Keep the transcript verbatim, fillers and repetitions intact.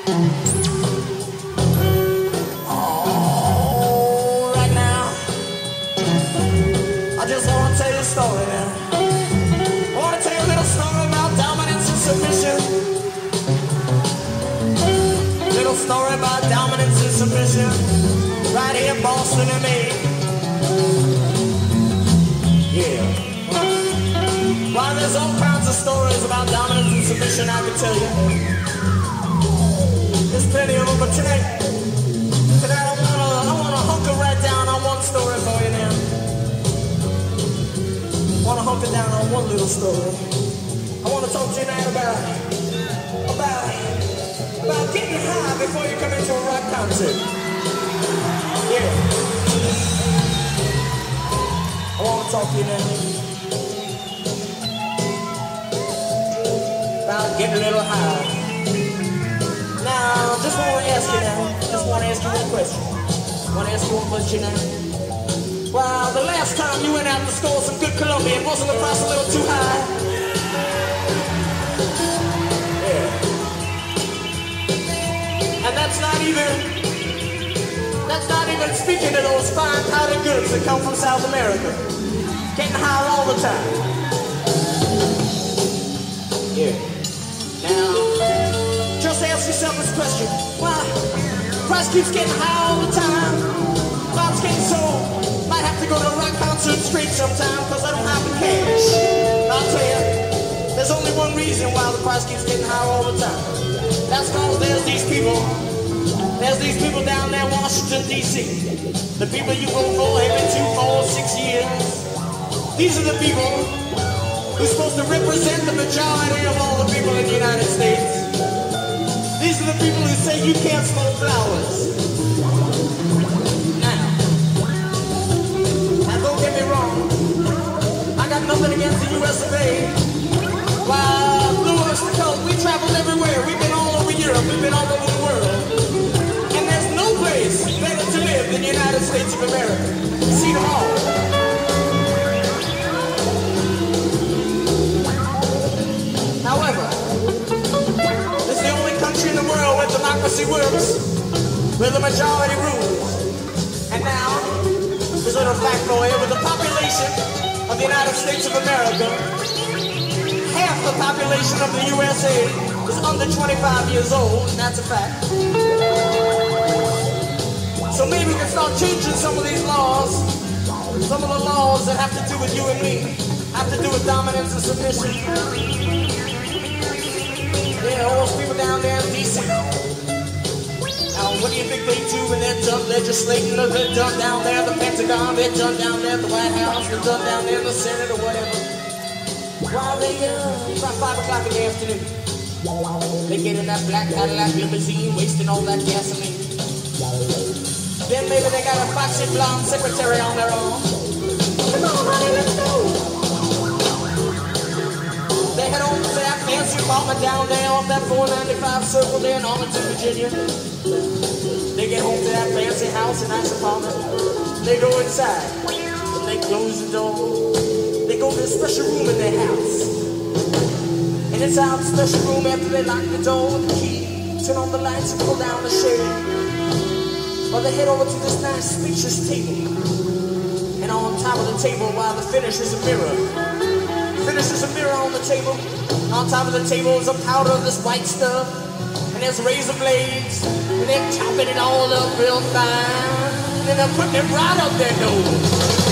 Oh, right now, I just want to tell you a story now. I want to tell you a little story about dominance and submission. Little story about dominance and submission. Right here in Boston and Maine. Yeah. While there's all kinds of stories about dominance and submission, I can tell you. There's plenty of them, but tonight, tonight I wanna, I wanna hunker right down on one story for you now. I wanna hunker down on one little story. I wanna talk to you now about, about, about getting high before you come into a rock concert. Yeah. I wanna talk to you now about getting a little high. Now, just want to ask you now, just want to ask you one question. Want to ask you one question now. Well, the last time you went out to score some good Colombian, wasn't the price a little too high? Yeah. And that's not even, that's not even speaking of those fine powdered goods that come from South America. Getting high all the time. Yeah. Now, just ask yourself this question. Why? Price keeps getting high all the time. Bob's getting so. Might have to go to a rock concert straight sometime because I don't have the cash. I'll tell you, there's only one reason why the price keeps getting high all the time. That's because there's these people. There's these people down there in Washington, D C The people you vote for every two, four, six years. These are the people who's supposed to represent the majority of all the people in the United States. These are the people who say you can't smoke flowers. Now, now don't get me wrong. I got nothing against the U S of A. Why, Blue Öyster Cult, we traveled everywhere. We've been all over Europe. We've been all over the world. And there's no place better to live than the United States of America. See them all. However, it's the only country in the world where democracy works, where the majority rules. And now, this little fact for you, with the population of the United States of America, half the population of the U S A is under twenty-five years old, and that's a fact. So maybe we can start changing some of these laws, some of the laws that have to do with you and me, have to do with dominance and submission. Yeah, all those people down there in D C Now, what do you think they do when they're done legislating? They're done down there at the Pentagon, they're done down there at the White House, they're done down there in the Senate or whatever. While they, uh, about five o'clock in the afternoon, they get in that black Cadillac limousine, wasting all that gasoline. Then maybe they got a foxy blonde secretary on their arm. Come on, honey, let's go. They head over to that fancy apartment down there off that four ninety-five circle there in Arlington, Virginia. They get home to that fancy house, a nice apartment. They go inside, and they close the door. They go to a special room in their house. And inside the special room, after they lock the door with the key, turn on the lights and pull down the shade. Or they head over to this nice spacious table. And on top of the table, while the finish is a mirror. Finish is a mirror on the table. On top of the table is a powder of this white stuff. And there's razor blades. And they're chopping it all up real fine. And then they're putting it right up their nose.